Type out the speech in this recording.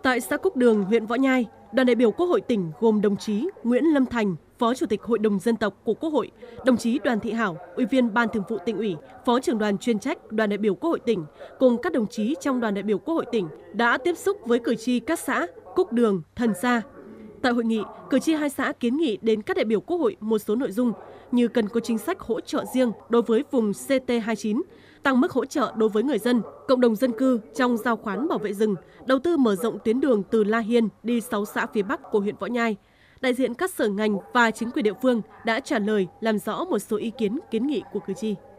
Tại xã Cúc Đường, huyện Võ Nhai, đoàn đại biểu Quốc hội tỉnh gồm đồng chí Nguyễn Lâm Thành, Phó Chủ tịch Hội đồng Dân tộc của Quốc hội, đồng chí Đoàn Thị Hảo, Ủy viên Ban Thường vụ Tỉnh ủy, Phó trưởng đoàn chuyên trách đoàn đại biểu Quốc hội tỉnh, cùng các đồng chí trong đoàn đại biểu Quốc hội tỉnh đã tiếp xúc với cử tri các xã Cúc Đường, Thần Sa. Tại hội nghị, cử tri hai xã kiến nghị đến các đại biểu Quốc hội một số nội dung như cần có chính sách hỗ trợ riêng đối với vùng CT29, tăng mức hỗ trợ đối với người dân, cộng đồng dân cư trong giao khoán bảo vệ rừng, đầu tư mở rộng tuyến đường từ La Hiên đi 6 xã phía Bắc của huyện Võ Nhai. Đại diện các sở ngành và chính quyền địa phương đã trả lời làm rõ một số ý kiến kiến nghị của cử tri.